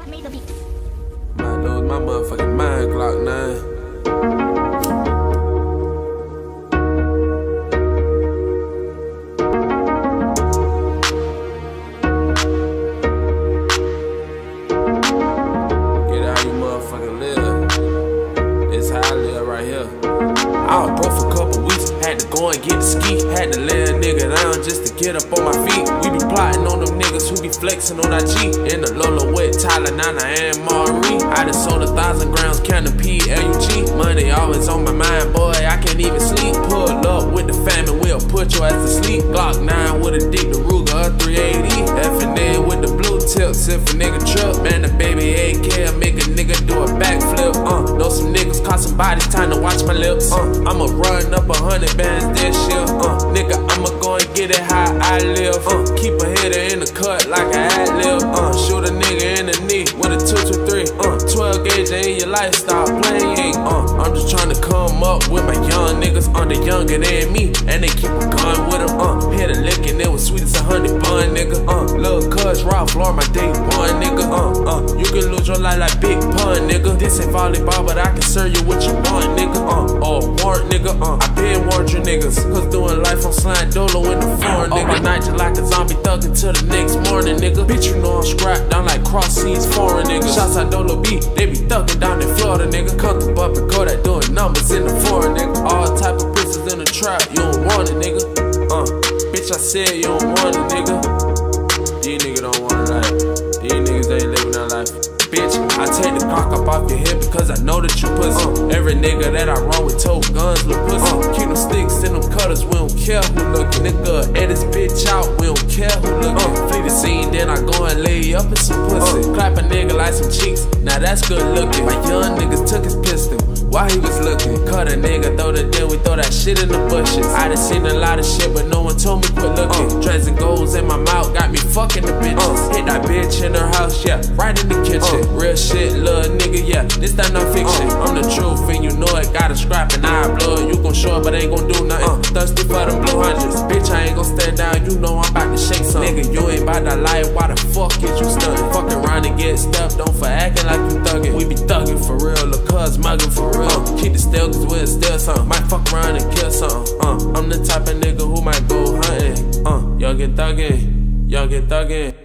Made the beats. Might lose my motherfucking mind, Glock 9. I was broke for a couple weeks, had to go and get the ski. Had to lay a nigga down just to get up on my feet. We be plotting on them niggas who be flexing on our G. In the Lola with Tyler, Nana, and Marie. I done sold 1,000 grams, counting PLUG. Money always on my mind, boy, I can't even sleep. Pull up with the famine, we'll put your ass to sleep. Glock 9 with a deep, the Ruger 380. F&N with the blue tips, if a nigga trip. Man, the baby AK, make a nigga do a backflip. Know some niggas caught some bodies, time to watch my lips. I'ma run up 100 bands this year. Nigga, I'ma go and get it how I live. Keep a hitter in the cut like an ad-lib. Shoot a nigga in the knee with a 223. 12 gauge in your life, stop playing. I'm just trying to come up with my young niggas. They're younger than me, and they keep a gun with them. Hit a lick and it was sweet as 100 bun, nigga. Lil' cuz Ralph Lauren, my day one, nigga. You can lose your life like Big Pun, nigga. This ain't volleyball, but I can serve you what you want, nigga. Warrant, nigga. I been warned you niggas, cause doing life on Slime Dolo in the foreign, nigga. All night just like a zombie thuggin' till the next morning, nigga. Bitch, you know I'm scrapped down like cross seas foreign, nigga. Shots out Dolo B, they be thuggin' down in Florida, nigga. Come to Bump and Kodak doing numbers in the foreign, nigga. All type of pistols in the trap, you don't want it, nigga. Bitch, I said you don't want it, nigga. These niggas don't want it, life. These niggas ain't living their life. Bitch, I take the Glock up off your head because I know that you pussy. Every nigga that I run with told guns look pussy. Keep them sticks in them cutters, we don't care who looking. Nigga, edit this bitch out, we don't care who looking. Flee the scene, then I go and lay you up in some pussy. Clap a nigga like some cheeks, now that's good looking. My young niggas took his pistol while he was looking. Cut a nigga, throw the deal, we throw that shit in the bushes. I done seen a lot of shit, but no one told me quit looking. Dreads and goals in my mouth, got me fucking the bitches. Hit that bitch in her house, yeah, right in the kitchen. Real shit, little nigga, yeah, this that no fiction. I'm the truth and you know it, got a scrap and I blood. You gon' show it, but ain't gon' do nothing. Thirsty for them blue hundreds. Bitch, I ain't gon' stand down, you know I'm about to shake some. Nigga, you ain't about that life, why the fuck is you stuntin'? Fuck around and get stuffed, don't for acting like you thuggin'. We be thuggin' for real, look cuz muggin' for real. Keep the still cause we'll steal something. Might fuck around and kill something. I'm the type of nigga who might go hunting. Young and thuggin', young and thuggin'.